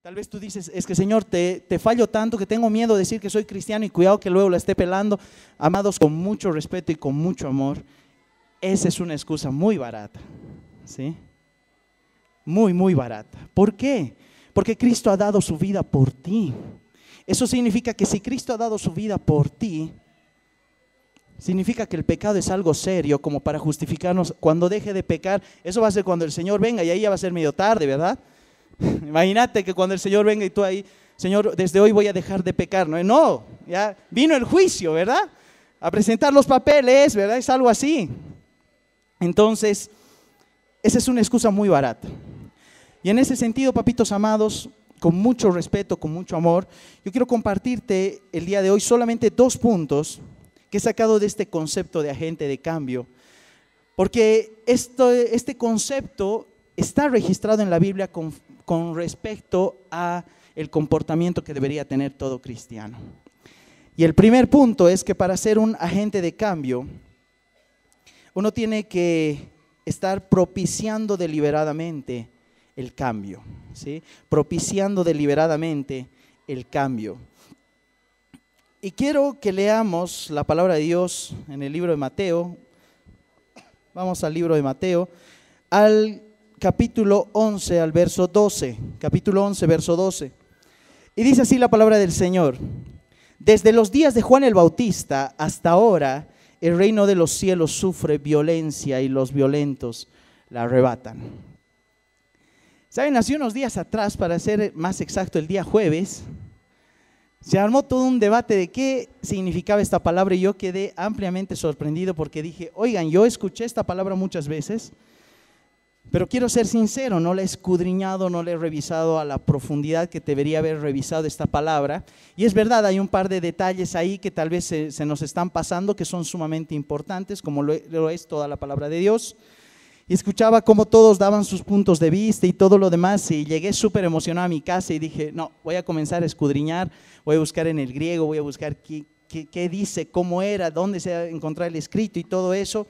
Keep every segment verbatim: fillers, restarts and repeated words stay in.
Tal vez tú dices, es que Señor, te, te fallo tanto que tengo miedo de decir que soy cristiano y cuidado que luego la esté pelando. Amados, con mucho respeto y con mucho amor, esa es una excusa muy barata, ¿sí? Muy, muy barata. ¿Por qué? Porque Cristo ha dado su vida por ti. Eso significa que si Cristo ha dado su vida por ti, significa que el pecado es algo serio como para justificarnos. Cuando deje de pecar, eso va a ser cuando el Señor venga y ahí ya va a ser medio tarde, ¿verdad? Imagínate que cuando el Señor venga y tú ahí, Señor, desde hoy voy a dejar de pecar. No, no, ya vino el juicio, ¿verdad? A presentar los papeles, ¿verdad? Es algo así. Entonces, esa es una excusa muy barata. Y en ese sentido, papitos amados, con mucho respeto, con mucho amor, yo quiero compartirte el día de hoy solamente dos puntos que he sacado de este concepto de agente de cambio. Porque esto, este concepto está registrado en la Biblia con, con respecto a el comportamiento que debería tener todo cristiano. Y el primer punto es que para ser un agente de cambio, uno tiene que estar propiciando deliberadamente el cambio, ¿sí? Propiciando deliberadamente el cambio. Y quiero que leamos la palabra de Dios en el libro de Mateo. Vamos al libro de Mateo, al capítulo once, al verso doce. Capítulo once, verso doce. Y dice así la palabra del Señor: desde los días de Juan el Bautista hasta ahora, el reino de los cielos sufre violencia y los violentos la arrebatan. Saben, hace unos días atrás, para ser más exacto, el día jueves, se armó todo un debate de qué significaba esta palabra y yo quedé ampliamente sorprendido porque dije, oigan, yo escuché esta palabra muchas veces, pero quiero ser sincero, no la he escudriñado, no la he revisado a la profundidad que debería haber revisado esta palabra. Y es verdad, hay un par de detalles ahí que tal vez se, se nos están pasando, que son sumamente importantes, como lo, lo es toda la palabra de Dios. Y escuchaba cómo todos daban sus puntos de vista y todo lo demás, y llegué súper emocionado a mi casa y dije, no, voy a comenzar a escudriñar, voy a buscar en el griego, voy a buscar qué, qué, qué dice, cómo era, dónde se encontraba el escrito y todo eso.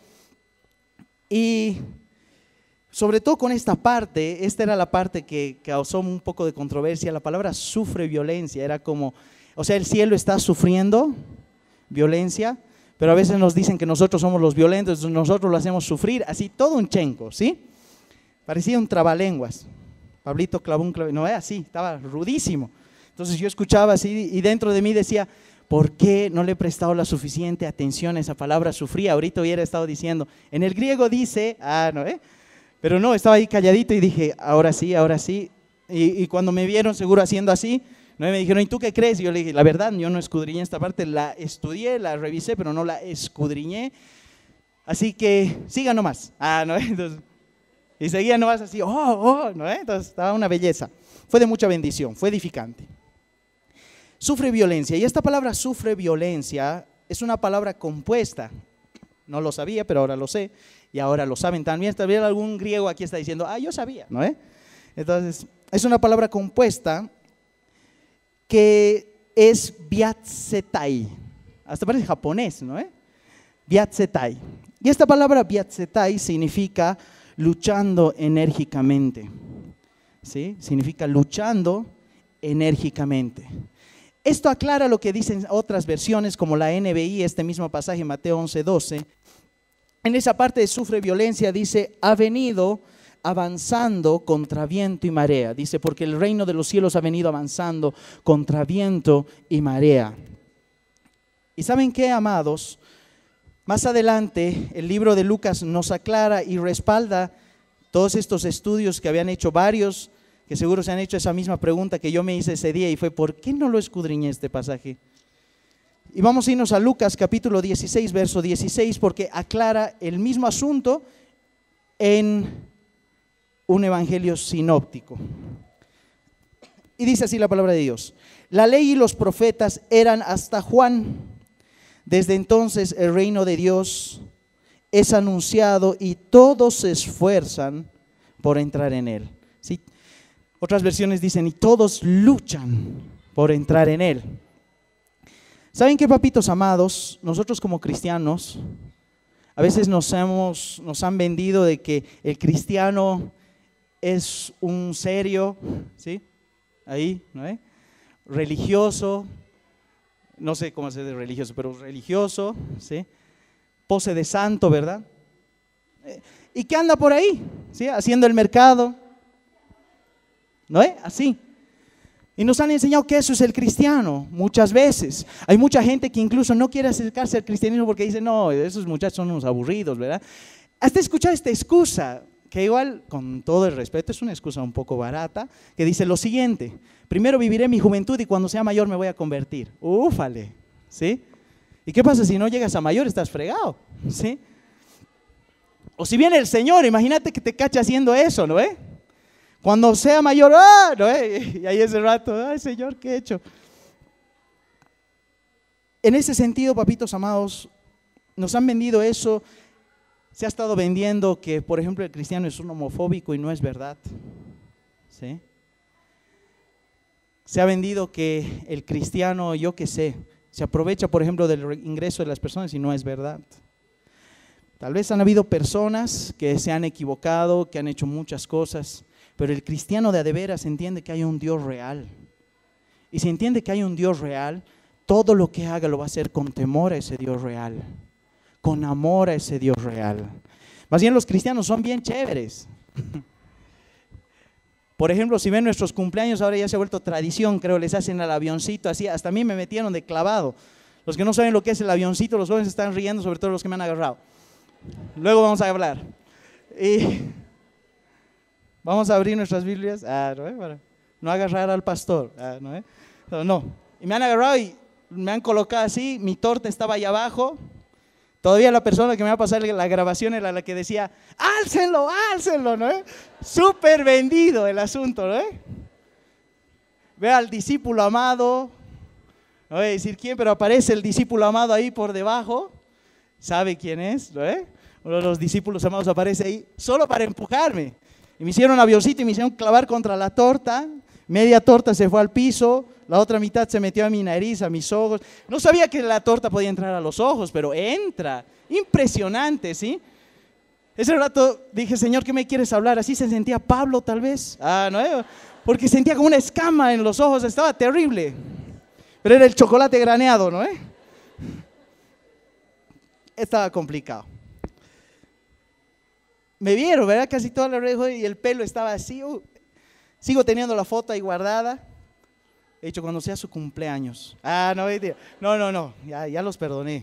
Y sobre todo con esta parte, esta era la parte que causó un poco de controversia. La palabra sufre violencia, era como, o sea, el cielo está sufriendo violencia, pero a veces nos dicen que nosotros somos los violentos, nosotros lo hacemos sufrir, así todo un chenco, ¿sí? Parecía un trabalenguas. Pablito clavó un clavo, no es así, estaba rudísimo. Entonces yo escuchaba así y dentro de mí decía, ¿por qué no le he prestado la suficiente atención a esa palabra sufrir? Ahorita hubiera estado diciendo, en el griego dice, ah, no, ¿eh? Pero no, estaba ahí calladito y dije, ahora sí, ahora sí. Y, y cuando me vieron seguro haciendo así, no me dijeron, ¿y tú qué crees? Y yo le dije, la verdad, yo no escudriñé esta parte, la estudié, la revisé, pero no la escudriñé. Así que siga nomás. Ah, ¿no? Entonces, y seguía nomás así, oh, oh, ¿no? Entonces estaba una belleza. Fue de mucha bendición, fue edificante. Sufre violencia, y esta palabra sufre violencia es una palabra compuesta. No lo sabía, pero ahora lo sé, y ahora lo saben también. Tal vez algún griego aquí está diciendo, ah, yo sabía, ¿no? Entonces, es una palabra compuesta que es biatsetai, hasta parece japonés, ¿no? ¿Eh? Biatsetai. Y esta palabra biatsetai significa luchando enérgicamente, ¿sí? Significa luchando enérgicamente. Esto aclara lo que dicen otras versiones como la N B I, este mismo pasaje, Mateo once, doce. En esa parte de sufre violencia dice, ha venido avanzando contra viento y marea. Dice, porque el reino de los cielos ha venido avanzando contra viento y marea. ¿Y saben qué, amados? Más adelante, el libro de Lucas nos aclara y respalda todos estos estudios que habían hecho varios, que seguro se han hecho esa misma pregunta que yo me hice ese día, y fue, ¿por qué no lo escudriñé este pasaje? Y vamos a irnos a Lucas capítulo dieciséis, verso dieciséis, porque aclara el mismo asunto en un evangelio sinóptico. Y dice así la palabra de Dios: la ley y los profetas eran hasta Juan. Desde entonces el reino de Dios es anunciado y todos se esfuerzan por entrar en él. ¿Sí? Otras versiones dicen, y todos luchan por entrar en él. ¿Saben qué, papitos amados? Nosotros como cristianos, a veces nos, hemos, nos han vendido de que el cristiano es un serio, ¿sí? ahí, ¿no es? Religioso, no sé cómo se dice religioso, pero religioso, ¿sí? Pose de santo, ¿verdad? ¿Y qué anda por ahí? ¿Sí? Haciendo el mercado, ¿no es? Así. Y nos han enseñado que eso es el cristiano, muchas veces. Hay mucha gente que incluso no quiere acercarse al cristianismo porque dice, no, esos muchachos son unos aburridos, ¿verdad? Hasta escuchar esta excusa, que igual, con todo el respeto, es una excusa un poco barata, que dice lo siguiente: primero viviré mi juventud y cuando sea mayor me voy a convertir. Úfale, ¿sí? ¿Y qué pasa si no llegas a mayor? Estás fregado, ¿sí? O si viene el Señor, imagínate que te cacha haciendo eso, ¿no? ¿Eh? Cuando sea mayor, ¡ah! ¿No? ¿Eh? Y ahí ese rato, ¡ay, Señor, qué he hecho! En ese sentido, papitos amados, nos han vendido eso. Se ha estado vendiendo que, por ejemplo, el cristiano es un homofóbico y no es verdad, ¿sí? Se ha vendido que el cristiano, yo qué sé, se aprovecha, por ejemplo, del ingreso de las personas y no es verdad. Tal vez han habido personas que se han equivocado, que han hecho muchas cosas, pero el cristiano de a de veras entiende que hay un Dios real. Y si entiende que hay un Dios real, todo lo que haga lo va a hacer con temor a ese Dios real, con amor a ese Dios real. Más bien los cristianos son bien chéveres. Por ejemplo, si ven nuestros cumpleaños, ahora ya se ha vuelto tradición, creo, les hacen al avioncito así, hasta a mí me metieron de clavado. Los que no saben lo que es el avioncito, los jóvenes están riendo, sobre todo los que me han agarrado. Luego vamos a hablar. Y vamos a abrir nuestras Biblias, ah, ¿no? Para no agarrar al pastor, ah, ¿no? No, no. Y me han agarrado y me han colocado así, mi torta estaba ahí abajo. Todavía la persona que me va a pasar la grabación era la que decía, álcenlo, álcenlo, ¿no? Súper vendido el asunto, ¿no? Ve al discípulo amado, no voy a decir quién, pero aparece el discípulo amado ahí por debajo, ¿sabe quién es? ¿No? Uno de los discípulos amados aparece ahí, solo para empujarme. Y me hicieron avioncito y me hicieron clavar contra la torta, media torta se fue al piso, la otra mitad se metió a mi nariz, a mis ojos. No sabía que la torta podía entrar a los ojos, pero entra. Impresionante, ¿sí? Ese rato dije, Señor, ¿qué me quieres hablar? Así se sentía Pablo, tal vez. Ah, ¿no? Porque sentía como una escama en los ojos, estaba terrible. Pero era el chocolate graneado, ¿no? Estaba complicado. Me vieron, ¿verdad? Casi toda la oreja y el pelo estaba así. Uh, sigo teniendo la foto ahí guardada. He dicho, cuando sea su cumpleaños. Ah, no, no, no, no, ya, ya los perdoné.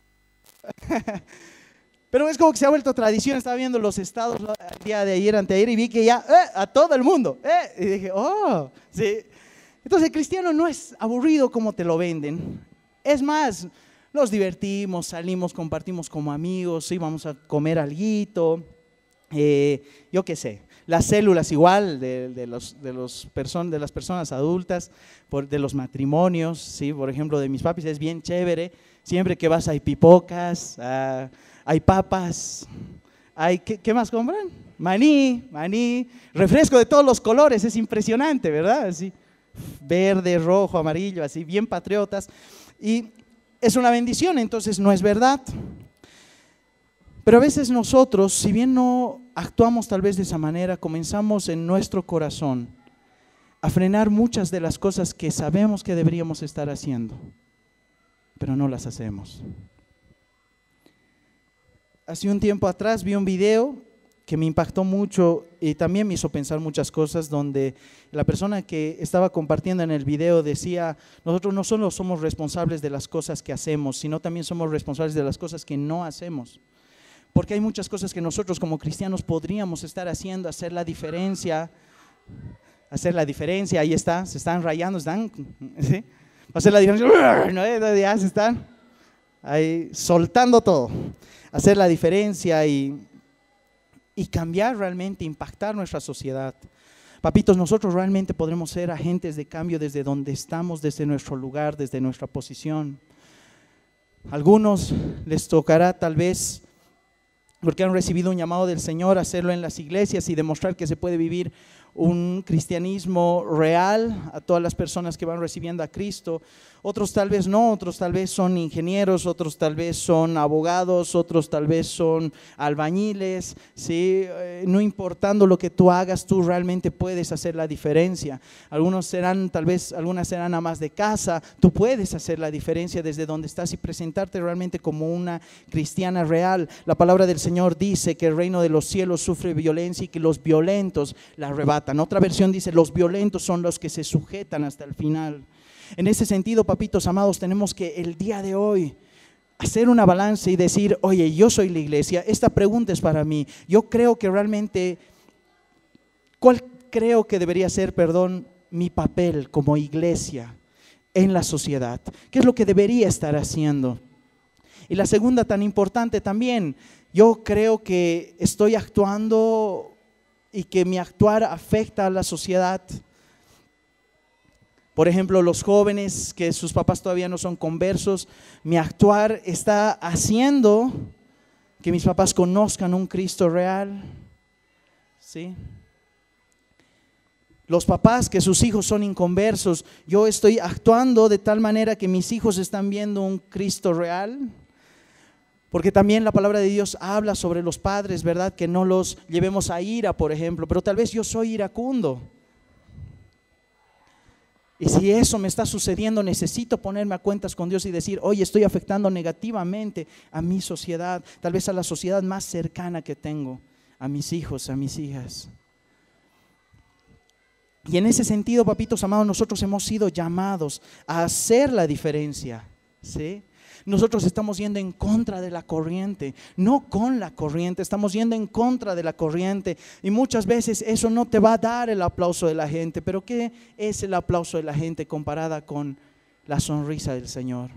Pero es como que se ha vuelto tradición. Estaba viendo los estados el día de ayer, anteayer, y vi que ya, eh, a todo el mundo. Eh, y dije, oh, sí. Entonces el cristiano no es aburrido como te lo venden. Es más, nos divertimos, salimos, compartimos como amigos, sí, vamos a comer alguito, eh, yo qué sé. Las células igual de, de, los, de, los person, de las personas adultas, por, de los matrimonios, ¿sí? Por ejemplo, de mis papis es bien chévere. Siempre que vas hay pipocas, uh, hay papas, hay, ¿qué, ¿qué más compran? Maní, maní, refresco de todos los colores, es impresionante, ¿verdad? Así, verde, rojo, amarillo, así, bien patriotas. Y es una bendición, entonces no es verdad. Pero a veces nosotros, si bien no actuamos tal vez de esa manera, comenzamos en nuestro corazón a frenar muchas de las cosas que sabemos que deberíamos estar haciendo, pero no las hacemos. Hace un tiempo atrás vi un video que me impactó mucho y también me hizo pensar muchas cosas, donde la persona que estaba compartiendo en el video decía, nosotros no solo somos responsables de las cosas que hacemos, sino también somos responsables de las cosas que no hacemos. Porque hay muchas cosas que nosotros como cristianos podríamos estar haciendo, hacer la diferencia, hacer la diferencia, ahí está, se están rayando, están, ¿sí? Hacer la diferencia, ¿no? Ya se están ahí soltando todo, hacer la diferencia y, y cambiar realmente, impactar nuestra sociedad. Papitos, nosotros realmente podremos ser agentes de cambio desde donde estamos, desde nuestro lugar, desde nuestra posición. A algunos les tocará tal vez, porque han recibido un llamado del Señor, hacerlo en las iglesias y demostrar que se puede vivir un cristianismo real a todas las personas que van recibiendo a Cristo. Otros tal vez no, otros tal vez son ingenieros, otros tal vez son abogados, otros tal vez son albañiles, ¿sí? Eh, no importando lo que tú hagas, tú realmente puedes hacer la diferencia. Algunos serán, tal vez, algunas serán amas de casa, tú puedes hacer la diferencia desde donde estás y presentarte realmente como una cristiana real. La palabra del Señor dice que el reino de los cielos sufre violencia y que los violentos la arrebatan. Otra versión dice, los violentos son los que se sujetan hasta el final. En ese sentido, papitos amados, tenemos que el día de hoy hacer una balanza y decir, oye, yo soy la iglesia, esta pregunta es para mí. Yo creo que realmente, ¿cuál creo que debería ser, perdón, mi papel como iglesia en la sociedad? ¿Qué es lo que debería estar haciendo? Y la segunda, tan importante también, yo creo que estoy actuando y que mi actuar afecta a la sociedad. Por ejemplo, los jóvenes que sus papás todavía no son conversos, mi actuar está haciendo que mis papás conozcan un Cristo real, ¿sí? Los papás que sus hijos son inconversos, yo estoy actuando de tal manera que mis hijos están viendo un Cristo real. Porque también la palabra de Dios habla sobre los padres, ¿verdad? Que no los llevemos a ira, por ejemplo, pero tal vez yo soy iracundo. Y si eso me está sucediendo, necesito ponerme a cuentas con Dios y decir, oye, estoy afectando negativamente a mi sociedad, tal vez a la sociedad más cercana que tengo, a mis hijos, a mis hijas. Y en ese sentido, papitos amados, nosotros hemos sido llamados a hacer la diferencia, ¿sí? Nosotros estamos yendo en contra de la corriente, no con la corriente, estamos yendo en contra de la corriente. Y muchas veces eso no te va a dar el aplauso de la gente, pero ¿qué es el aplauso de la gente comparada con la sonrisa del Señor?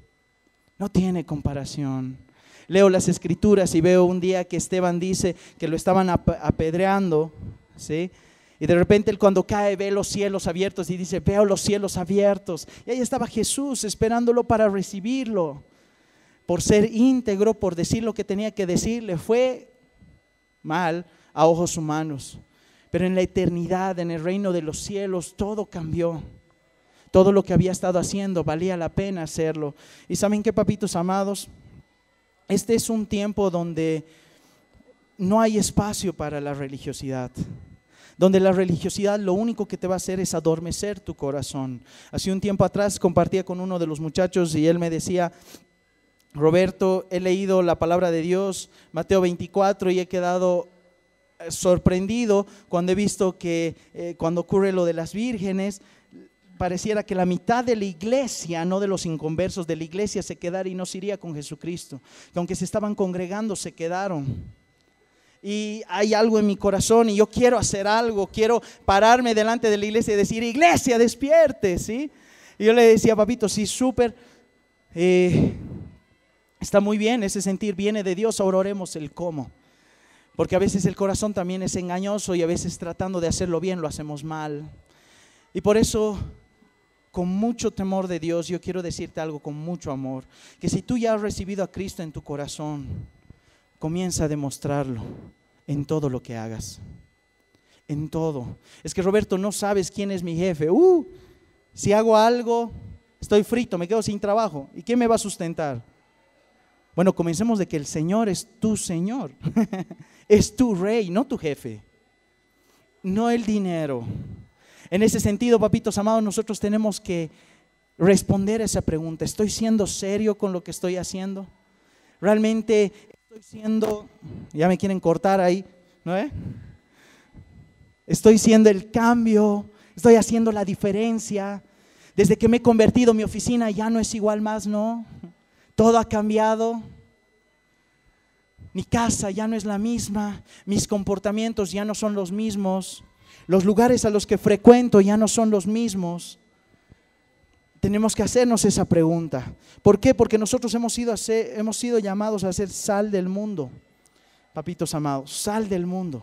No tiene comparación. Leo las escrituras y veo un día que Esteban dice que lo estaban apedreando, ¿sí? Y de repente él cuando cae ve los cielos abiertos y dice, veo los cielos abiertos. Y ahí estaba Jesús esperándolo para recibirlo. Por ser íntegro, por decir lo que tenía que decir, le fue mal a ojos humanos. Pero en la eternidad, en el reino de los cielos, todo cambió. Todo lo que había estado haciendo valía la pena hacerlo. Y ¿saben qué, papitos amados? Este es un tiempo donde no hay espacio para la religiosidad. Donde la religiosidad lo único que te va a hacer es adormecer tu corazón. Hace un tiempo atrás compartía con uno de los muchachos y él me decía, Roberto, he leído la palabra de Dios, Mateo veinticuatro, y he quedado sorprendido cuando he visto que eh, cuando ocurre lo de las vírgenes, pareciera que la mitad de la iglesia, no de los inconversos, de la iglesia se quedara y no se iría con Jesucristo. Que aunque se estaban congregando, se quedaron. Y hay algo en mi corazón y yo quiero hacer algo, quiero pararme delante de la iglesia y decir, iglesia, despierte, ¿sí? Y yo le decía, papito, sí, súper, eh, está muy bien, ese sentir viene de Dios, ahora oremos el cómo. Porque a veces el corazón también es engañoso y a veces tratando de hacerlo bien lo hacemos mal. Y por eso, con mucho temor de Dios, yo quiero decirte algo con mucho amor, que si tú ya has recibido a Cristo en tu corazón, comienza a demostrarlo en todo lo que hagas, en todo. Es que Roberto, no sabes quién es mi jefe. Uh, si hago algo, estoy frito, me quedo sin trabajo. ¿Y quién me va a sustentar? Bueno, comencemos de que el Señor es tu Señor, es tu rey, no tu jefe, no el dinero. En ese sentido, papitos amados, nosotros tenemos que responder a esa pregunta. ¿Estoy siendo serio con lo que estoy haciendo? ¿Realmente estoy siendo, ya me quieren cortar ahí, ¿no? ¿Eh? Estoy siendo el cambio, estoy haciendo la diferencia? Desde que me he convertido, mi oficina ya no es igual más, ¿no? Todo ha cambiado. Mi casa ya no es la misma, mis comportamientos ya no son los mismos, los lugares a los que frecuento ya no son los mismos. Tenemos que hacernos esa pregunta. ¿Por qué? Porque nosotros hemos sido, a ser, hemos sido llamados a ser sal del mundo, papitos amados, sal del mundo.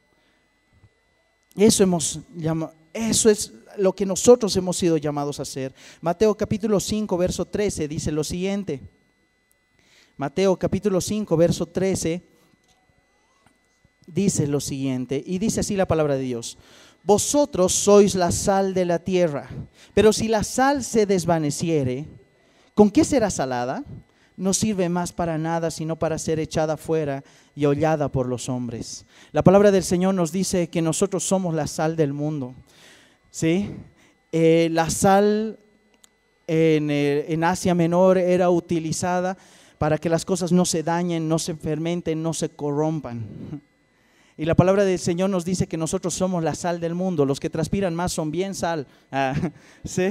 Eso, hemos llamado, eso es lo que nosotros hemos sido llamados a hacer. Mateo capítulo cinco, verso trece dice lo siguiente. Mateo capítulo cinco, verso trece dice lo siguiente, y dice así la palabra de Dios: vosotros sois la sal de la tierra, pero si la sal se desvaneciere, ¿con qué será salada? No sirve más para nada, sino para ser echada fuera y hollada por los hombres. La palabra del Señor nos dice que nosotros somos la sal del mundo, ¿sí? Eh, la sal en, eh, en Asia Menor era utilizada para que las cosas no se dañen, no se fermenten, no se corrompan. Y la palabra del Señor nos dice que nosotros somos la sal del mundo. Los que transpiran más son bien sal. Ah, ¿sí?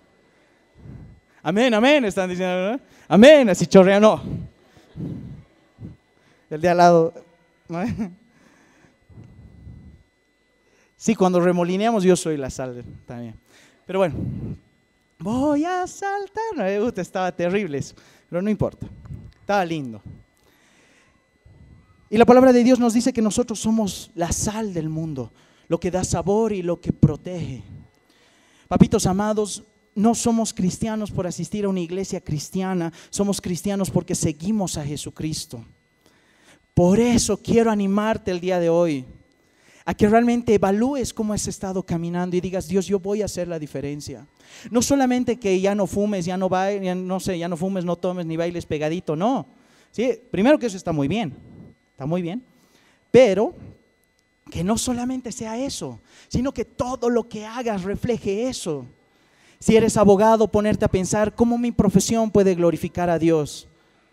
Amén, amén, están diciendo, ¿no? Amén, así chorrea, no. El de al lado, ¿no? Sí, cuando remolineamos yo soy la sal también. Pero bueno, voy a saltar. No me gusta, estaba terrible eso, pero no importa, estaba lindo. Y la palabra de Dios nos dice que nosotros somos la sal del mundo, lo que da sabor y lo que protege. Papitos amados, no somos cristianos por asistir a una iglesia cristiana, somos cristianos porque seguimos a Jesucristo. Por eso quiero animarte el día de hoy a que realmente evalúes cómo has estado caminando y digas, Dios, yo voy a hacer la diferencia. No solamente que ya no fumes, ya no bailes, ya no sé, ya no fumes, no tomes ni bailes pegadito, no. Sí, primero que eso está muy bien, está muy bien, pero que no solamente sea eso, sino que todo lo que hagas refleje eso. Si eres abogado, ponerte a pensar cómo mi profesión puede glorificar a Dios.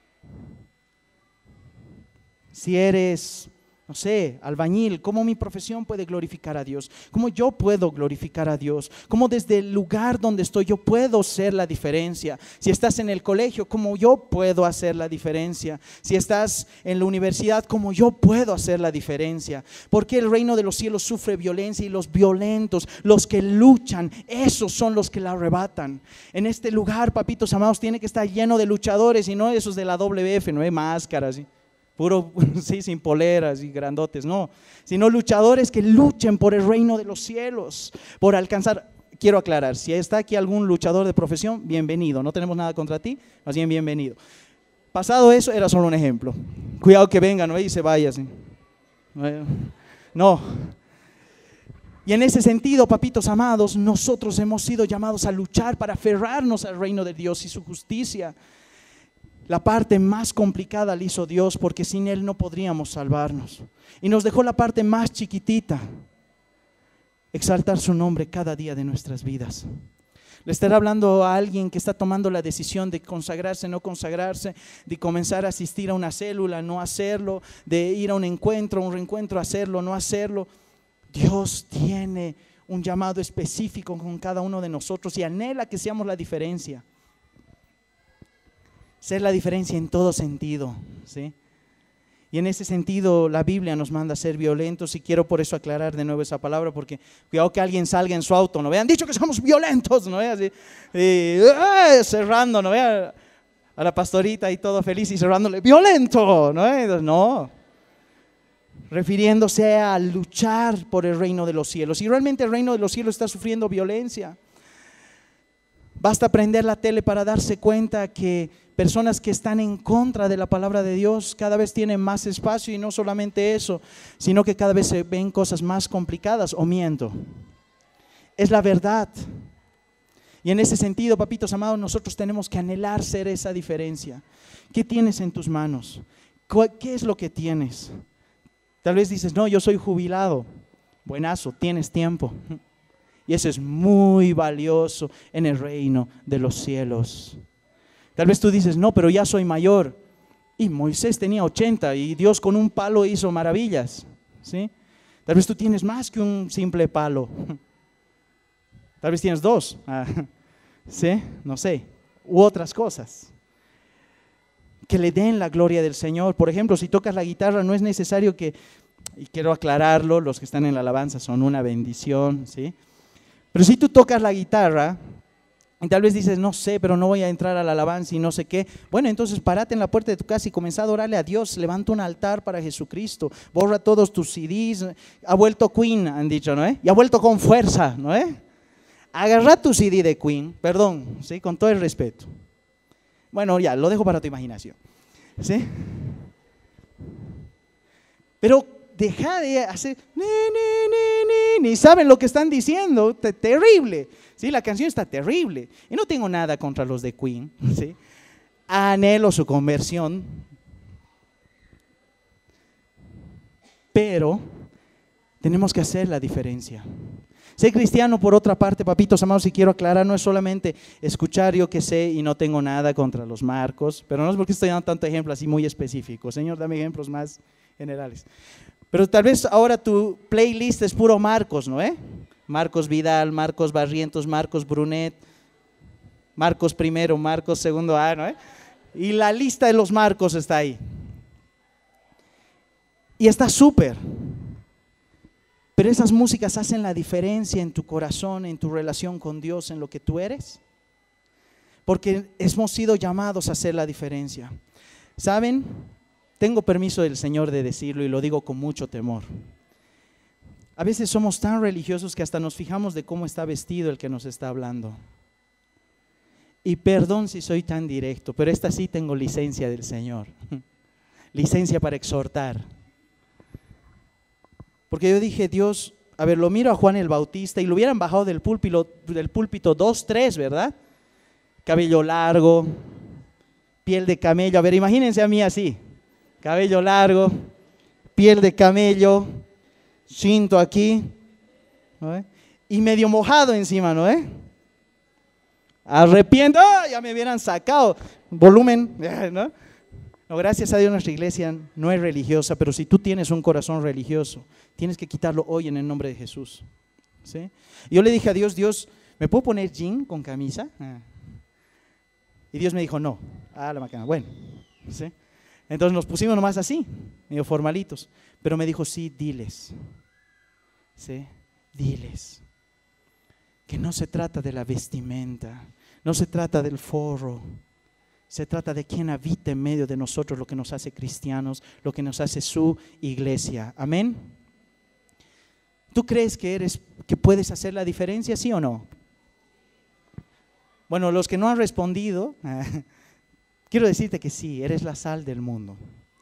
Si eres, no sé, albañil, cómo mi profesión puede glorificar a Dios. Cómo yo puedo glorificar a Dios. Cómo desde el lugar donde estoy yo puedo hacer la diferencia. Si estás en el colegio, cómo yo puedo hacer la diferencia. Si estás en la universidad, cómo yo puedo hacer la diferencia. Porque el reino de los cielos sufre violencia y los violentos, los que luchan, esos son los que la arrebatan. En este lugar, papitos amados, tiene que estar lleno de luchadores y no esos de la W F, no hay máscaras, ¿sí? Puro, sí, sin poleras y grandotes, no, sino luchadores que luchen por el reino de los cielos, por alcanzar. Quiero aclarar, si está aquí algún luchador de profesión, bienvenido, no tenemos nada contra ti, más bien bienvenido. Pasado eso, era solo un ejemplo. Cuidado que venga, ¿no? Y se vaya, ¿sí? No. Y en ese sentido, papitos amados, nosotros hemos sido llamados a luchar para aferrarnos al reino de Dios y su justicia. La parte más complicada la hizo Dios, porque sin Él no podríamos salvarnos. Y nos dejó la parte más chiquitita: exaltar su nombre cada día de nuestras vidas. Le estará hablando a alguien que está tomando la decisión de consagrarse, no consagrarse, de comenzar a asistir a una célula, no hacerlo, de ir a un encuentro, un reencuentro, hacerlo, no hacerlo. Dios tiene un llamado específico con cada uno de nosotros y anhela que seamos la diferencia. Ser la diferencia en todo sentido, ¿sí? Y en ese sentido la Biblia nos manda a ser violentos, y quiero por eso aclarar de nuevo esa palabra, porque cuidado que alguien salga en su auto, ¿no? Vean, dicho que somos violentos, ¿no? Así, y, ¡ay! Cerrando, ¿no? Vean a la pastorita y todo feliz y cerrándole, violento, ¿no? Entonces, no, refiriéndose a luchar por el reino de los cielos. Y realmente el reino de los cielos está sufriendo violencia. Basta prender la tele para darse cuenta que personas que están en contra de la palabra de Dios cada vez tienen más espacio, y no solamente eso, sino que cada vez se ven cosas más complicadas. ¿O miento? Es la verdad. Y en ese sentido, papitos amados, nosotros tenemos que anhelar ser esa diferencia. ¿Qué tienes en tus manos? ¿Qué es lo que tienes? Tal vez dices, no, yo soy jubilado. Buenazo, tienes tiempo. Y eso es muy valioso en el reino de los cielos. Tal vez tú dices, no, pero ya soy mayor. Y Moisés tenía ochenta y Dios con un palo hizo maravillas, ¿sí? Tal vez tú tienes más que un simple palo. Tal vez tienes dos, ¿sí? No sé, u otras cosas que le den la gloria del Señor. Por ejemplo, si tocas la guitarra, no es necesario que, y quiero aclararlo, los que están en la alabanza son una bendición, ¿sí? Pero si tú tocas la guitarra y tal vez dices, no sé, pero no voy a entrar a la alabanza y no sé qué. Bueno, entonces párate en la puerta de tu casa y comienza a adorarle a Dios. Levanta un altar para Jesucristo. Borra todos tus C Ds. Ha vuelto Queen, han dicho, ¿no? ¿Eh? Y ha vuelto con fuerza, ¿no? ¿Eh? Agarra tu C D de Queen, perdón, ¿sí? Con todo el respeto. Bueno, ya, lo dejo para tu imaginación, ¿sí? Pero deja de hacer, ni, ni, ni, ni, ni saben lo que están diciendo, Te, terrible. ¿Sí? La canción está terrible. Y no tengo nada contra los de Queen, ¿sí? Anhelo su conversión. Pero tenemos que hacer la diferencia. Ser cristiano, por otra parte, papitos amados, y quiero aclarar, no es solamente escuchar yo que sé y no tengo nada contra los Marcos, pero no es porque estoy dando tanto ejemplo así muy específico. Señor, dame ejemplos más generales. Pero tal vez ahora tu playlist es puro Marcos, ¿no? ¿Eh? Marcos Vidal, Marcos Barrientos, Marcos Brunet, Marcos primero, Marcos segundo, ah, ¿no? ¿Eh? Y la lista de los Marcos está ahí. Y está súper. Pero esas músicas hacen la diferencia en tu corazón, en tu relación con Dios, en lo que tú eres. Porque hemos sido llamados a hacer la diferencia. ¿Saben? Tengo permiso del Señor de decirlo y lo digo con mucho temor. A veces somos tan religiosos que hasta nos fijamos de cómo está vestido el que nos está hablando. Y perdón si soy tan directo, pero esta sí tengo licencia del Señor. Licencia para exhortar. Porque yo dije, Dios, a ver, lo miro a Juan el Bautista y lo hubieran bajado del púlpito, del púlpito dos, tres, ¿verdad? Cabello largo, piel de camello. A ver, imagínense a mí así, cabello largo, piel de camello, cinto aquí, ¿no? Y medio mojado encima, ¿no? ¿Eh? Arrepiento, ¡oh! Ya me hubieran sacado, volumen, ¿no? No, gracias a Dios nuestra iglesia no es religiosa, pero si tú tienes un corazón religioso, tienes que quitarlo hoy en el nombre de Jesús. ¿Sí? Yo le dije a Dios, Dios, ¿me puedo poner jean con camisa? Ah. Y Dios me dijo, no. Ah, la macana, bueno. ¿Sí? Entonces nos pusimos nomás así, medio formalitos. Pero me dijo, sí, diles. ¿Sí? Diles. Que no se trata de la vestimenta, no se trata del forro. Se trata de quien habita en medio de nosotros, lo que nos hace cristianos, lo que nos hace su iglesia. Amén. ¿Tú crees que eres, que puedes hacer la diferencia, sí o no? Bueno, los que no han respondido, quiero decirte que sí, eres la sal del mundo.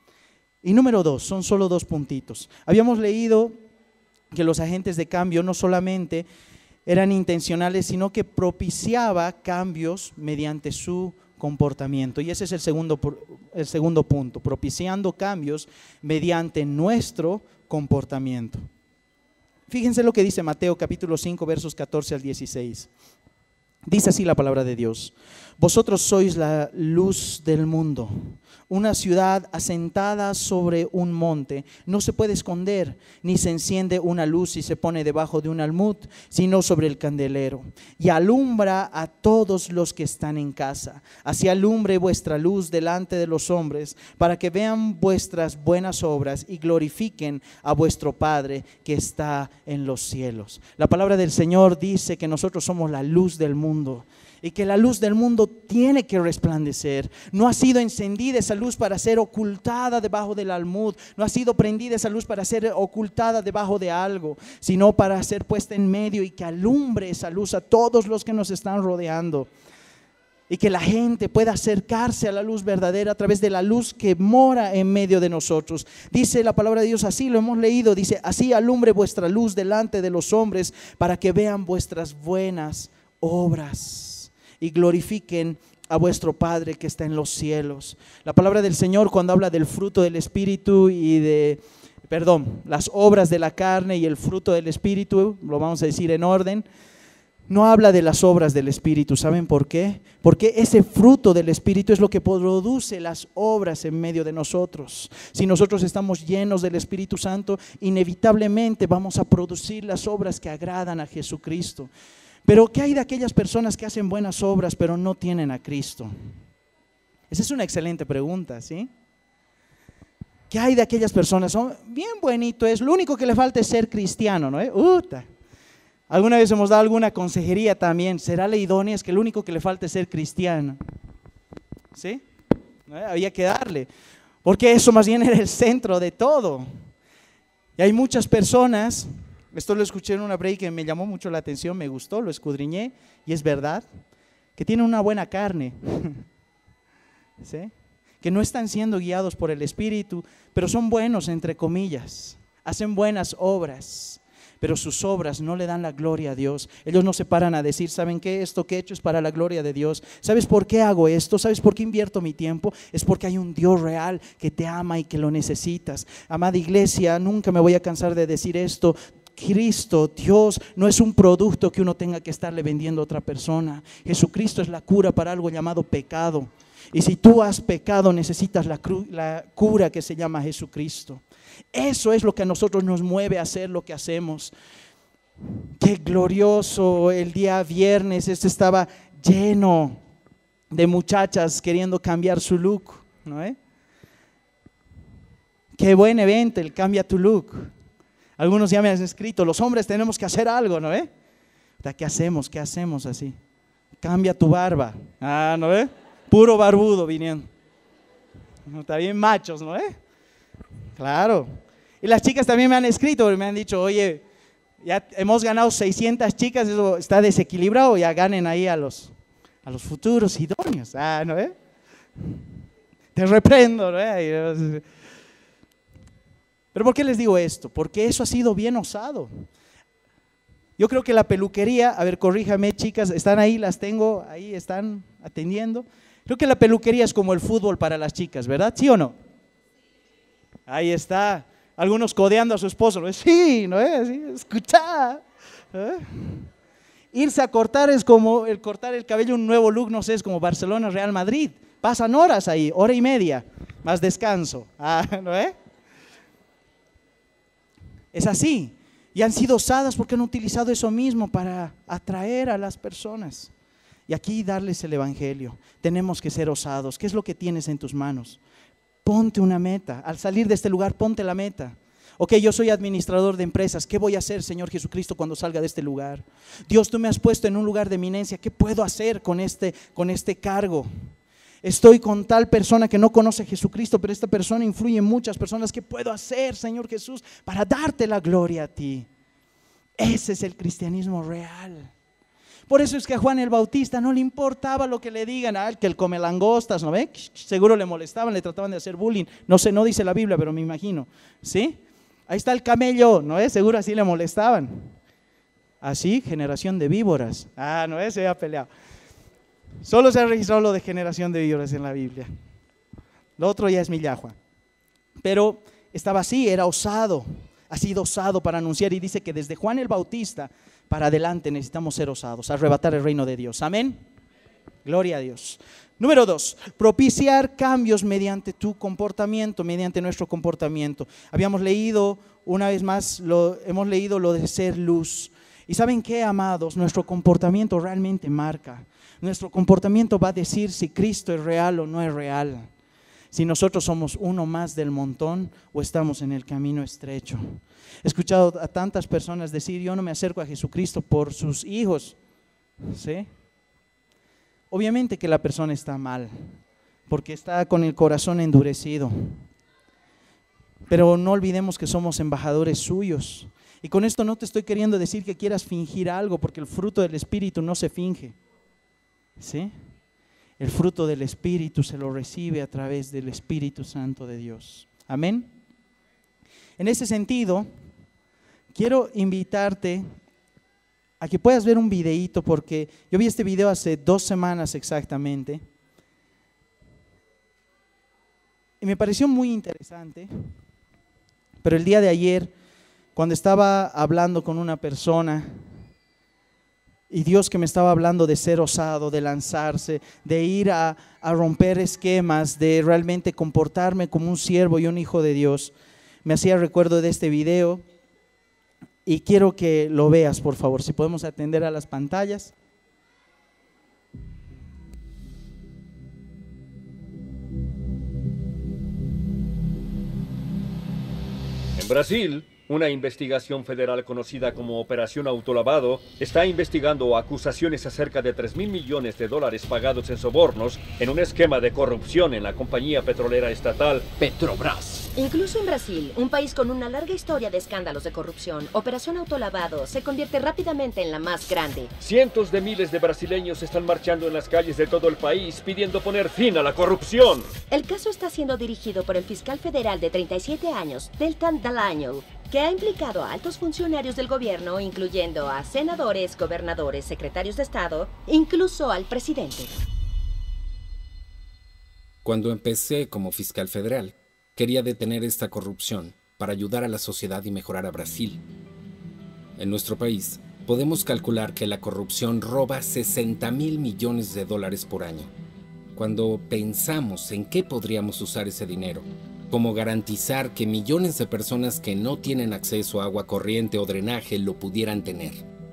Y número dos, son solo dos puntitos. Habíamos leído que los agentes de cambio no solamente eran intencionales, sino que propiciaba cambios mediante su comportamiento. Y ese es el segundo, el segundo punto, propiciando cambios mediante nuestro comportamiento. Fíjense lo que dice Mateo capítulo cinco, versos catorce al dieciséis. Dice así la palabra de Dios: vosotros sois la luz del mundo. Una ciudad asentada sobre un monte no se puede esconder, ni se enciende una luz y se pone debajo de un almud, sino sobre el candelero, y alumbra a todos los que están en casa. Así alumbre vuestra luz delante de los hombres, para que vean vuestras buenas obras y glorifiquen a vuestro Padre que está en los cielos. La palabra del Señor dice que nosotros somos la luz del mundo. Y que la luz del mundo tiene que resplandecer. No ha sido encendida esa luz para ser ocultada debajo del almud. No ha sido prendida esa luz para ser ocultada debajo de algo, sino para ser puesta en medio y que alumbre esa luz a todos los que nos están rodeando. Y que la gente pueda acercarse a la luz verdadera a través de la luz que mora en medio de nosotros. Dice la palabra de Dios, así lo hemos leído, dice: así alumbre vuestra luz delante de los hombres, para que vean vuestras buenas obras y glorifiquen a vuestro Padre que está en los cielos. La palabra del Señor, cuando habla del fruto del Espíritu y de, perdón, las obras de la carne y el fruto del Espíritu, lo vamos a decir en orden, no habla de las obras del Espíritu. ¿Saben por qué? Porque ese fruto del Espíritu es lo que produce las obras en medio de nosotros. Si nosotros estamos llenos del Espíritu Santo, inevitablemente vamos a producir las obras que agradan a Jesucristo. Pero ¿qué hay de aquellas personas que hacen buenas obras pero no tienen a Cristo? Esa es una excelente pregunta, ¿sí? ¿Qué hay de aquellas personas? Son bien bonito es, lo único que le falta es ser cristiano, ¿no? ¿Eh? Uta. Alguna vez hemos dado alguna consejería también. ¿Será la idónea? Es que lo único que le falta es ser cristiano. ¿Sí? ¿No? Había que darle. Porque eso más bien era el centro de todo. Y hay muchas personas, esto lo escuché en una break que me llamó mucho la atención, me gustó, lo escudriñé y es verdad, que tienen una buena carne. ¿Sí? Que no están siendo guiados por el Espíritu, pero son buenos entre comillas. hacen buenas obras, pero sus obras no le dan la gloria a Dios. Ellos no se paran a decir, ¿saben qué? Esto que he hecho es para la gloria de Dios. ¿Sabes por qué hago esto? ¿Sabes por qué invierto mi tiempo? Es porque hay un Dios real que te ama y que lo necesitas. Amada iglesia, nunca me voy a cansar de decir esto. Cristo, Dios, no es un producto que uno tenga que estarle vendiendo a otra persona. Jesucristo es la cura para algo llamado pecado. Y si tú has pecado, necesitas la, cru- la cura que se llama Jesucristo. Eso es lo que a nosotros nos mueve a hacer lo que hacemos. Qué glorioso el día viernes, este estaba lleno de muchachas queriendo cambiar su look, ¿no? ¿Eh? Qué buen evento el cambia tu look. Algunos ya me han escrito, los hombres tenemos que hacer algo, ¿no? ¿Eh? ¿Qué hacemos? ¿Qué hacemos así? Cambia tu barba. Ah, ¿no ve? Puro barbudo viniendo. Está bien machos, ¿no? ¿Eh? Claro. Y las chicas también me han escrito, me han dicho, oye, ya hemos ganado seiscientas chicas, eso está desequilibrado, ya ganen ahí a los, a los futuros idóneos. Ah, ¿no ve? Te reprendo, ¿no? ¿Eh? Pero ¿por qué les digo esto? Porque eso ha sido bien osado. Yo creo que la peluquería, a ver, corríjame chicas, están ahí, las tengo, ahí están atendiendo. Creo que la peluquería es como el fútbol para las chicas, ¿verdad? ¿Sí o no? Ahí está, algunos codeando a su esposo, ¿no? Sí, ¿no es? Sí, escucha. ¿Eh? Irse a cortar es como el cortar el cabello, un nuevo look, no sé, es como Barcelona, Real Madrid. Pasan horas ahí, hora y media, más descanso. Ah, ¿no es? Es así, y han sido osadas porque han utilizado eso mismo para atraer a las personas. Y aquí darles el evangelio. Tenemos que ser osados. ¿Qué es lo que tienes en tus manos? Ponte una meta. Al salir de este lugar, ponte la meta. Ok, yo soy administrador de empresas. ¿Qué voy a hacer, Señor Jesucristo, cuando salga de este lugar? Dios, tú me has puesto en un lugar de eminencia. ¿Qué puedo hacer con este, con este cargo? Estoy con tal persona que no conoce a Jesucristo, pero esta persona influye en muchas personas. ¿Qué puedo hacer, Señor Jesús, para darte la gloria a ti? Ese es el cristianismo real. Por eso es que a Juan el Bautista no le importaba lo que le digan, ah, que él come langostas, ¿no ve? Seguro le molestaban, le trataban de hacer bullying. No sé, no dice la Biblia, pero me imagino. ¿Sí? Ahí está el camello, ¿no es? Seguro así le molestaban. Así, generación de víboras. Ah, ¿no es? Se había peleado. Solo se ha registrado lo de generación de víboras en la Biblia. Lo otro ya es millajua. Pero estaba así, era osado. Ha sido osado para anunciar y dice que desde Juan el Bautista para adelante necesitamos ser osados, arrebatar el reino de Dios. Amén. Gloria a Dios. Número dos, propiciar cambios mediante tu comportamiento, mediante nuestro comportamiento. Habíamos leído una vez más, lo, hemos leído lo de ser luz. Y ¿saben qué, amados? Nuestro comportamiento realmente marca. Nuestro comportamiento va a decir si Cristo es real o no es real. Si nosotros somos uno más del montón o estamos en el camino estrecho. He escuchado a tantas personas decir, yo no me acerco a Jesucristo por sus hijos. ¿Sí? Obviamente que la persona está mal, porque está con el corazón endurecido. Pero no olvidemos que somos embajadores suyos. Y con esto no te estoy queriendo decir que quieras fingir algo, porque el fruto del Espíritu no se finge. ¿Sí? El fruto del Espíritu se lo recibe a través del Espíritu Santo de Dios. Amén. En ese sentido, quiero invitarte a que puedas ver un videíto, porque yo vi este video hace dos semanas exactamente. Y me pareció muy interesante. Pero el día de ayer, cuando estaba hablando con una persona, y Dios que me estaba hablando de ser osado, de lanzarse, de ir a, a romper esquemas, de realmente comportarme como un siervo y un hijo de Dios, me hacía recuerdo de este video y quiero que lo veas, por favor, si podemos atender a las pantallas. En Brasil, una investigación federal conocida como Operación Autolavado está investigando acusaciones acerca de tres mil millones de dólares pagados en sobornos en un esquema de corrupción en la compañía petrolera estatal Petrobras. Incluso en Brasil, un país con una larga historia de escándalos de corrupción, Operación Autolavado se convierte rápidamente en la más grande. Cientos de miles de brasileños están marchando en las calles de todo el país pidiendo poner fin a la corrupción. El caso está siendo dirigido por el fiscal federal de treinta y siete años, Deltan Dallagnol. que ha implicado a altos funcionarios del gobierno, incluyendo a senadores, gobernadores, secretarios de Estado, incluso al presidente. Cuando empecé como fiscal federal, quería detener esta corrupción para ayudar a la sociedad y mejorar a Brasil. En nuestro país, podemos calcular que la corrupción roba sesenta mil millones de dólares por año. Cuando pensamos en qué podríamos usar ese dinero, como garantizar que millones de personas que no tienen acceso a agua corriente o drenaje lo pudieran tener.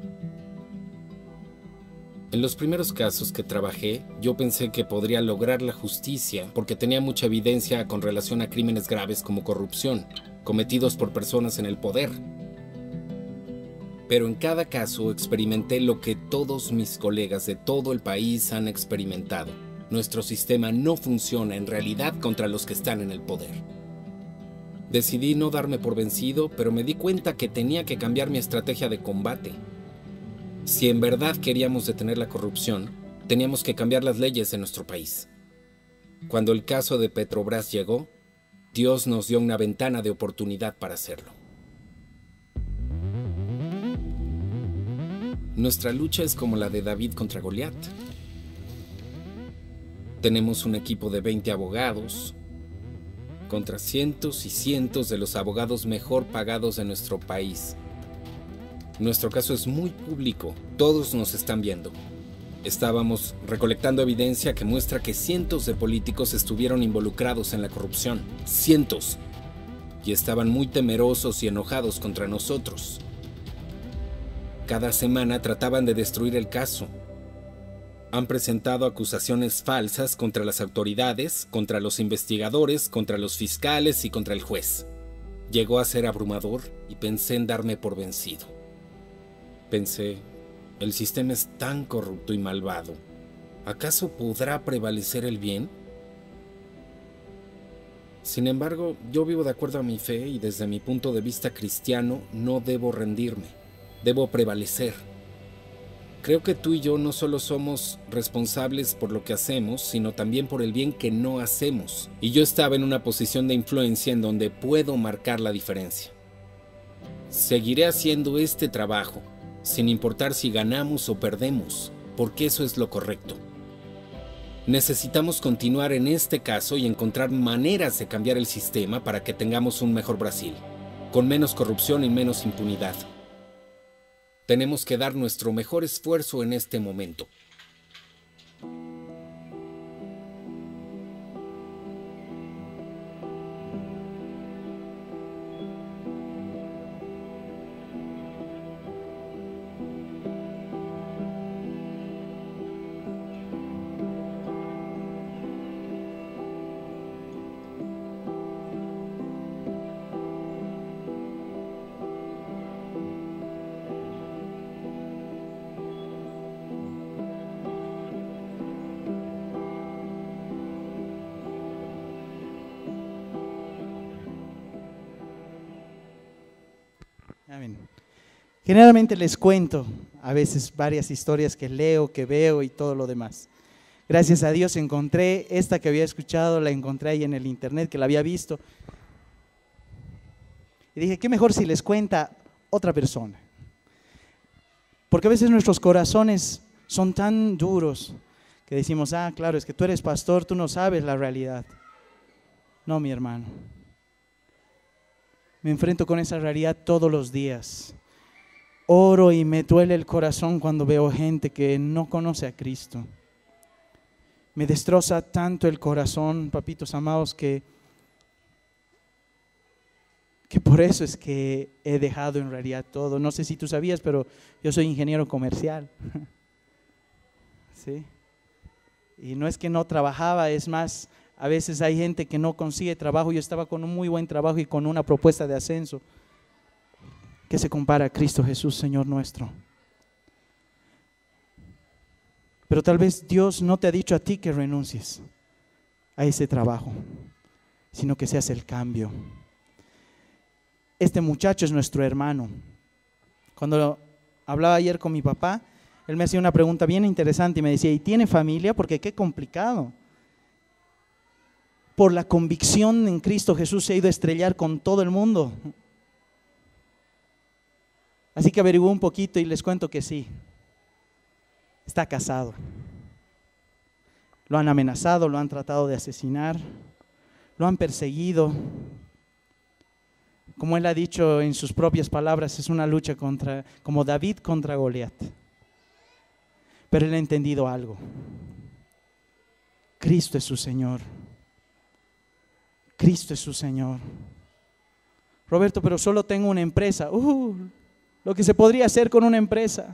En los primeros casos que trabajé, yo pensé que podría lograr la justicia porque tenía mucha evidencia con relación a crímenes graves como corrupción, cometidos por personas en el poder. Pero en cada caso experimenté lo que todos mis colegas de todo el país han experimentado. Nuestro sistema no funciona en realidad contra los que están en el poder. Decidí no darme por vencido, pero me di cuenta que tenía que cambiar mi estrategia de combate. Si en verdad queríamos detener la corrupción, teníamos que cambiar las leyes en nuestro país. Cuando el caso de Petrobras llegó, Dios nos dio una ventana de oportunidad para hacerlo. Nuestra lucha es como la de David contra Goliat. Tenemos un equipo de veinte abogados contra cientos y cientos de los abogados mejor pagados de nuestro país. Nuestro caso es muy público, todos nos están viendo. Estábamos recolectando evidencia que muestra que cientos de políticos estuvieron involucrados en la corrupción, cientos, y estaban muy temerosos y enojados contra nosotros. Cada semana trataban de destruir el caso. Han presentado acusaciones falsas contra las autoridades, contra los investigadores, contra los fiscales y contra el juez. Llegó a ser abrumador y pensé en darme por vencido. Pensé, el sistema es tan corrupto y malvado. ¿Acaso podrá prevalecer el bien? Sin embargo, yo vivo de acuerdo a mi fe y desde mi punto de vista cristiano no debo rendirme, debo prevalecer. Creo que tú y yo no solo somos responsables por lo que hacemos, sino también por el bien que no hacemos. Y yo estaba en una posición de influencia en donde puedo marcar la diferencia. Seguiré haciendo este trabajo, sin importar si ganamos o perdemos, porque eso es lo correcto. Necesitamos continuar en este caso y encontrar maneras de cambiar el sistema para que tengamos un mejor Brasil, con menos corrupción y menos impunidad. Tenemos que dar nuestro mejor esfuerzo en este momento. Generalmente les cuento a veces varias historias que leo, que veo y todo lo demás. Gracias a Dios encontré esta que había escuchado, la encontré ahí en el internet, que la había visto. Y dije, qué mejor si les cuenta otra persona. Porque a veces nuestros corazones son tan duros que decimos, ah, claro, es que tú eres pastor, tú no sabes la realidad. No, mi hermano. Me enfrento con esa realidad todos los días. Oro y me duele el corazón cuando veo gente que no conoce a Cristo. Me destroza tanto el corazón, papitos amados, que, que por eso es que he dejado en realidad todo. No sé si tú sabías, pero yo soy ingeniero comercial. ¿Sí? Y no es que no trabajaba, es más, a veces hay gente que no consigue trabajo. Yo estaba con un muy buen trabajo y con una propuesta de ascenso que se compara a Cristo Jesús, Señor nuestro. Pero tal vez Dios no te ha dicho a ti que renuncies a ese trabajo, sino que seas el cambio. Este muchacho es nuestro hermano. Cuando hablaba ayer con mi papá, él me hacía una pregunta bien interesante y me decía, ¿y tiene familia? Porque qué complicado. Por la convicción en Cristo Jesús se ha ido a estrellar con todo el mundo. Así que averigué un poquito y les cuento que sí, está casado. Lo han amenazado, lo han tratado de asesinar, lo han perseguido. Como él ha dicho en sus propias palabras, es una lucha contra, como David contra Goliat. Pero él ha entendido algo. Cristo es su Señor. Cristo es su Señor. Roberto, pero solo tengo una empresa. Uh, lo que se podría hacer con una empresa.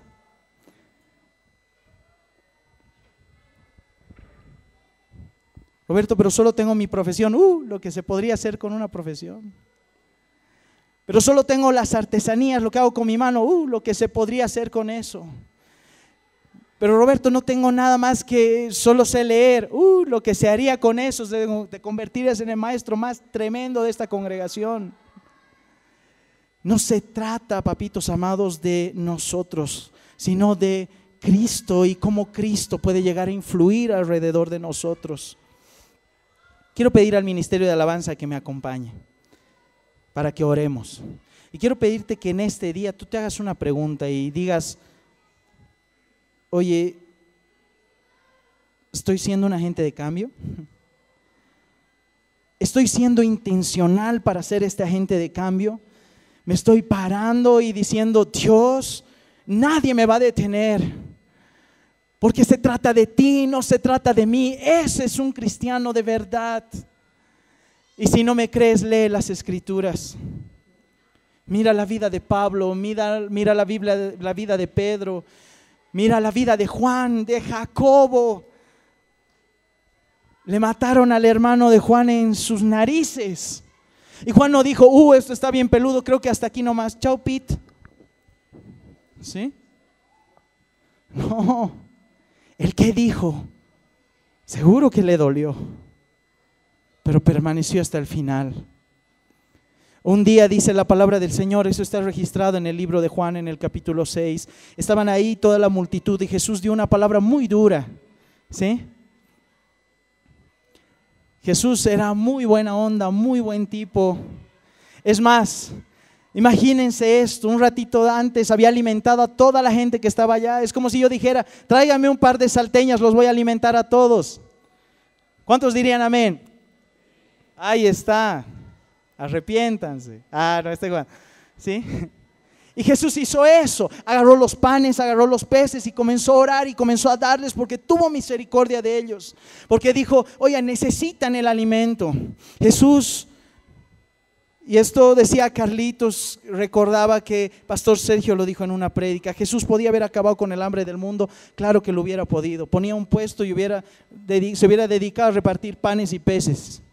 Roberto, pero solo tengo mi profesión. Uh, lo que se podría hacer con una profesión. Pero solo tengo las artesanías, lo que hago con mi mano. Uh, lo que se podría hacer con eso. Pero Roberto, no tengo nada más que solo sé leer. Uh, lo que se haría con eso, de, de convertirse en el maestro más tremendo de esta congregación. No se trata, papitos amados, de nosotros, sino de Cristo y cómo Cristo puede llegar a influir alrededor de nosotros. Quiero pedir al Ministerio de Alabanza que me acompañe para que oremos. Y quiero pedirte que en este día tú te hagas una pregunta y digas: oye, ¿estoy siendo un agente de cambio? ¿Estoy siendo intencional para ser este agente de cambio? ¿Me estoy parando y diciendo: Dios, nadie me va a detener? Porque se trata de ti, no se trata de mí. Ese es un cristiano de verdad. Y si no me crees, lee las Escrituras. Mira la vida de Pablo, mira, mira la, Biblia, la vida de Pedro. Mira la vida de Juan, de Jacobo. Le mataron al hermano de Juan en sus narices. Y Juan no dijo: uh, esto está bien peludo, creo que hasta aquí nomás. Chao, Pete. ¿Sí? No. ¿El qué dijo? Seguro que le dolió, pero permaneció hasta el final. Un día, dice la palabra del Señor, eso está registrado en el libro de Juan en el capítulo seis. Estaban ahí toda la multitud y Jesús dio una palabra muy dura. ¿Sí? Jesús era muy buena onda, muy buen tipo. Es más, imagínense esto, un ratito antes había alimentado a toda la gente que estaba allá. Es como si yo dijera: tráigame un par de salteñas, los voy a alimentar a todos. ¿Cuántos dirían amén? Ahí está. Arrepiéntanse. Ah, no, está igual. ¿Sí? Y Jesús hizo eso, agarró los panes, agarró los peces y comenzó a orar y comenzó a darles porque tuvo misericordia de ellos. Porque dijo: oye, necesitan el alimento. Jesús, y esto decía Carlitos, recordaba que Pastor Sergio lo dijo en una prédica: Jesús podía haber acabado con el hambre del mundo. Claro que lo hubiera podido. Ponía un puesto y hubiera, se hubiera dedicado a repartir panes y peces.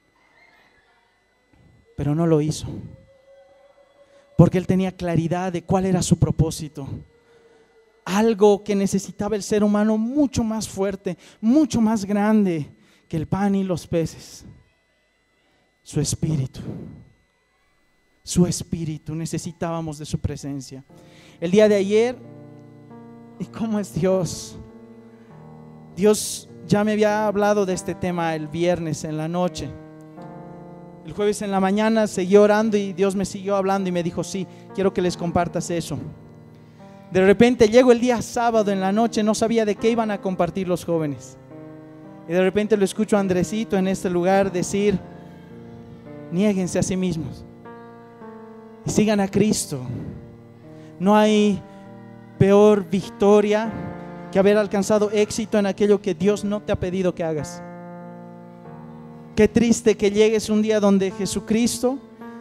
Pero no lo hizo, porque él tenía claridad de cuál era su propósito. Algo que necesitaba el ser humano mucho más fuerte, mucho más grande que el pan y los peces. Su espíritu. Su espíritu. Necesitábamos de su presencia. El día de ayer, ¿y cómo es Dios? Dios ya me había hablado de este tema el viernes en la noche. El jueves en la mañana seguí orando y Dios me siguió hablando y me dijo: sí, quiero que les compartas eso. De repente llegó el día sábado en la noche, no sabía de qué iban a compartir los jóvenes. Y de repente lo escucho a Andresito en este lugar decir: niéguense a sí mismos y sigan a Cristo. No hay peor victoria que haber alcanzado éxito en aquello que Dios no te ha pedido que hagas. Qué triste que llegues un día donde Jesucristo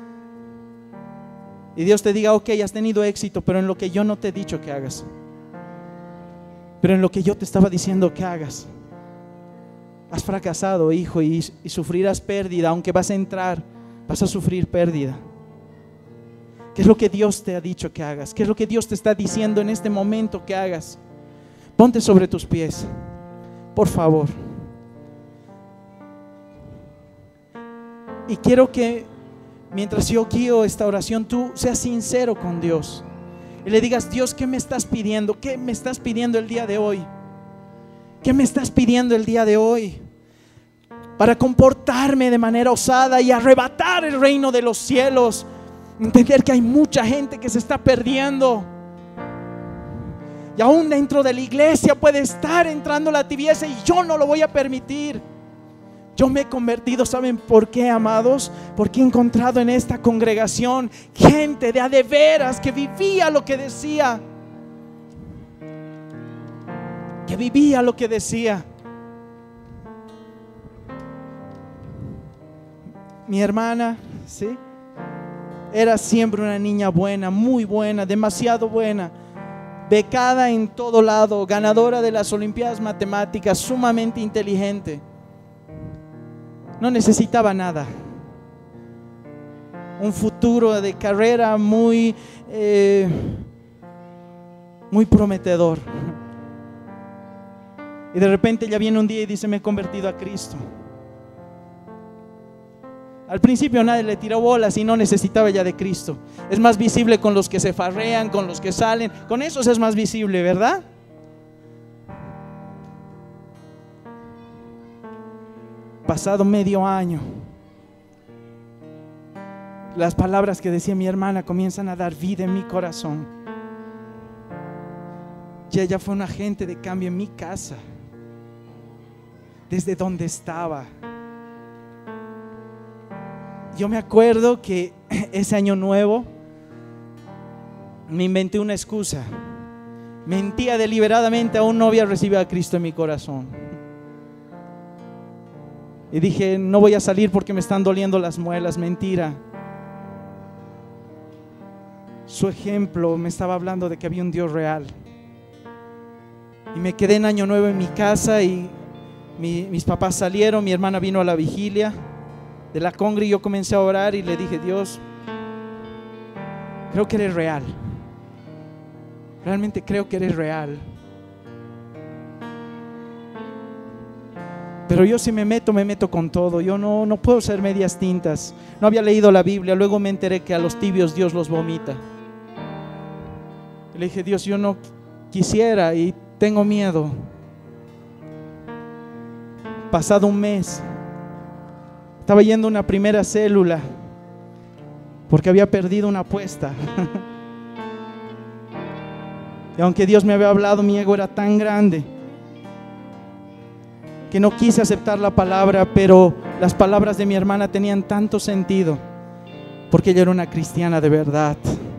y Dios te diga: ok, has tenido éxito, pero en lo que yo no te he dicho que hagas, pero en lo que yo te estaba diciendo que hagas, has fracasado, hijo, y, y sufrirás pérdida. Aunque vas a entrar, vas a sufrir pérdida. ¿Qué es lo que Dios te ha dicho que hagas? ¿Qué es lo que Dios te está diciendo en este momento que hagas? Ponte sobre tus pies, por favor. Y quiero que mientras yo guío esta oración, tú seas sincero con Dios y le digas: Dios, ¿qué me estás pidiendo? ¿Qué me estás pidiendo el día de hoy? ¿Qué me estás pidiendo el día de hoy? Para comportarme de manera osada y arrebatar el reino de los cielos Entender que hay mucha gente que se está perdiendo. Y aún dentro de la iglesia puede estar entrando la tibieza y yo no lo voy a permitir. Yo me he convertido, ¿saben por qué, amados? Porque he encontrado en esta congregación gente de a de veras que vivía lo que decía. Que vivía lo que decía. Mi hermana, ¿sí? Era siempre una niña buena, muy buena, demasiado buena. Becada en todo lado, ganadora de las Olimpiadas Matemáticas, sumamente inteligente. No necesitaba nada. Un futuro de carrera muy, eh, muy prometedor. Y de repente ella viene un día y dice: me he convertido a Cristo. Al principio nadie le tiró bolas y no necesitaba ya de Cristo. Es más visible con los que se farrean, con los que salen. Con esos es más visible, ¿verdad? Pasado medio año, las palabras que decía mi hermana comienzan a dar vida en mi corazón. Y ella fue un agente de cambio en mi casa, desde donde estaba. Yo me acuerdo que ese año nuevo me inventé una excusa. Mentía deliberadamente, aún no había recibido a Cristo en mi corazón. Y dije: no voy a salir porque me están doliendo las muelas. Mentira. Su ejemplo me estaba hablando de que había un Dios real. Y me quedé en año nuevo en mi casa y mi, mis papás salieron, mi hermana vino a la vigilia de la congre y yo comencé a orar y le dije: Dios, creo que eres real. Realmente creo que eres real. Pero yo si me meto, me meto con todo. Yo no, no puedo ser medias tintas. No había leído la Biblia. Luego me enteré que a los tibios Dios los vomita. Le dije: Dios, yo no quisiera y tengo miedo. Pasado un mes, estaba yendo a una primera célula porque había perdido una apuesta. Y aunque Dios me había hablado, mi ego era tan grande que no quise aceptar la palabra, pero las palabras de mi hermana tenían tanto sentido porque ella era una cristiana de verdad.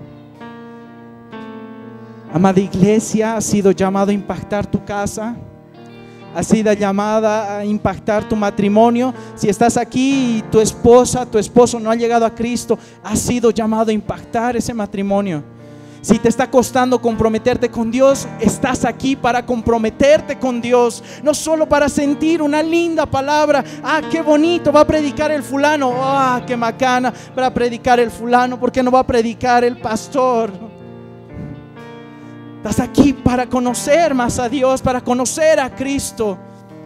Amada iglesia, has sido llamado a impactar tu casa. Has sido llamada a impactar tu matrimonio. Si estás aquí y tu esposa, tu esposo no ha llegado a Cristo, has sido llamado a impactar ese matrimonio. Si te está costando comprometerte con Dios, estás aquí para comprometerte con Dios. No solo para sentir una linda palabra: ah, qué bonito, va a predicar el fulano. Ah, qué macana, va a predicar el fulano. ¿Por qué no va a predicar el pastor? Estás aquí para conocer más a Dios, para conocer a Cristo.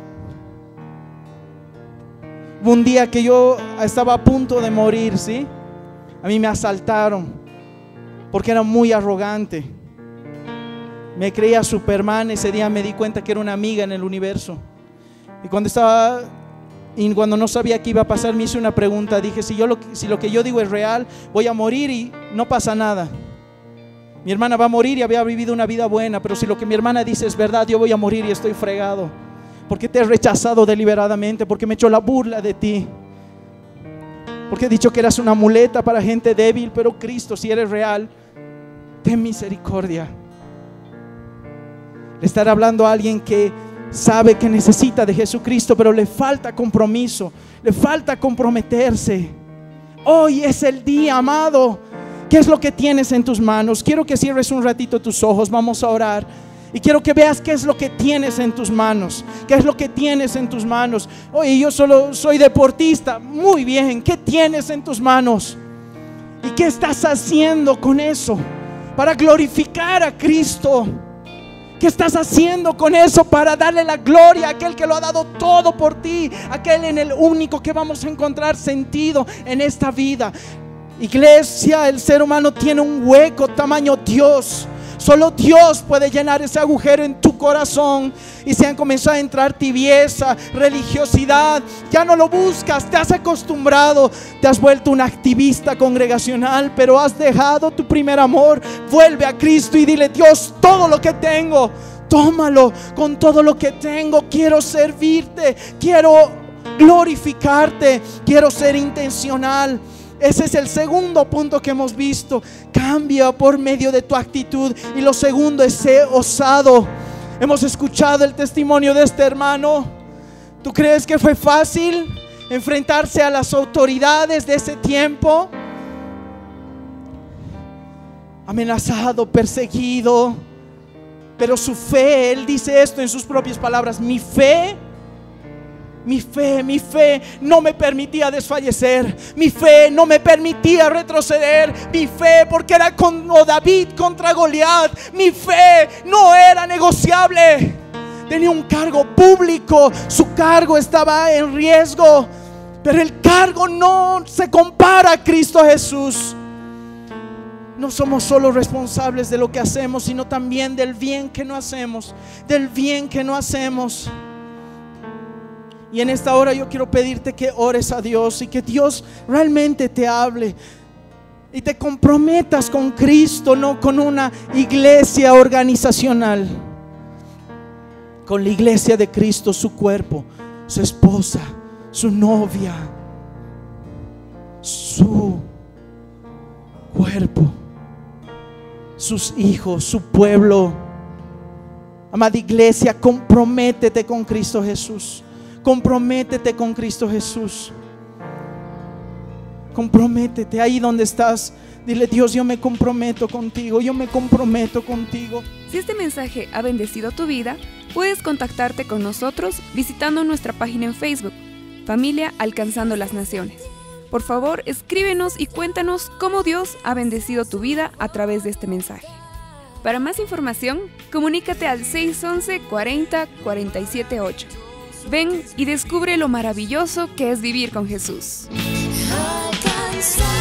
Hubo un día que yo estaba a punto de morir, ¿sí? A mí me asaltaron porque era muy arrogante. Me creía Superman. Ese día me di cuenta que era una amiga en el universo. Y cuando estaba y cuando no sabía qué iba a pasar, me hice una pregunta. Dije: si, yo lo, si lo que yo digo es real, voy a morir y no pasa nada. Mi hermana va a morir y había vivido una vida buena, pero si lo que mi hermana dice es verdad, yo voy a morir y estoy fregado, porque te he rechazado deliberadamente, porque me he hecho la burla de ti, porque he dicho que eras una muleta para gente débil. Pero Cristo, si eres real, ten misericordia. Le estaré hablando a alguien que sabe que necesita de Jesucristo, pero le falta compromiso, le falta comprometerse. Hoy es el día, amado. ¿Qué es lo que tienes en tus manos? Quiero que cierres un ratito tus ojos, vamos a orar. Y quiero que veas qué es lo que tienes en tus manos. ¿Qué es lo que tienes en tus manos? Oye, yo solo soy deportista. Muy bien, ¿qué tienes en tus manos? ¿Y qué estás haciendo con eso para glorificar a Cristo? ¿Qué estás haciendo con eso para darle la gloria a aquel que lo ha dado todo por ti? Aquel en el único que vamos a encontrar sentido en esta vida. Iglesia, el ser humano tiene un hueco tamaño Dios. Solo Dios puede llenar ese agujero en tu corazón y se han comenzado a entrar tibieza, religiosidad. Ya no lo buscas, te has acostumbrado, te has vuelto un activista congregacional, pero has dejado tu primer amor. Vuelve a Cristo y dile: Dios, todo lo que tengo, tómalo. Con todo lo que tengo quiero servirte, quiero glorificarte, quiero ser intencional. Ese es el segundo punto que hemos visto. Cambia por medio de tu actitud. Y lo segundo es ser osado. Hemos escuchado el testimonio de este hermano. ¿Tú crees que fue fácil enfrentarse a las autoridades de ese tiempo? Amenazado, perseguido. Pero su fe, él dice esto en sus propias palabras: mi fe Mi fe, mi fe no me permitía desfallecer. Mi fe no me permitía retroceder. Mi fe, porque era como David contra Goliat, mi fe no era negociable. Tenía un cargo público, su cargo estaba en riesgo, pero el cargo no se compara a Cristo Jesús. No somos solo responsables de lo que hacemos, sino también del bien que no hacemos, del bien que no hacemos. Y en esta hora yo quiero pedirte que ores a Dios y que Dios realmente te hable y te comprometas con Cristo, no con una iglesia organizacional, con la iglesia de Cristo, su cuerpo, su esposa, su novia, su cuerpo, sus hijos, su pueblo. Amada iglesia, comprométete con Cristo Jesús. Comprométete con Cristo Jesús. Comprométete ahí donde estás. Dile: Dios, yo me comprometo contigo. Yo me comprometo contigo. Si este mensaje ha bendecido tu vida, puedes contactarte con nosotros visitando nuestra página en Facebook, Familia Alcanzando las Naciones. Por favor, escríbenos y cuéntanos cómo Dios ha bendecido tu vida a través de este mensaje. Para más información, comunícate al seis once, cuarenta, cuarenta y siete ocho. Ven y descubre lo maravilloso que es vivir con Jesús. Alcanza.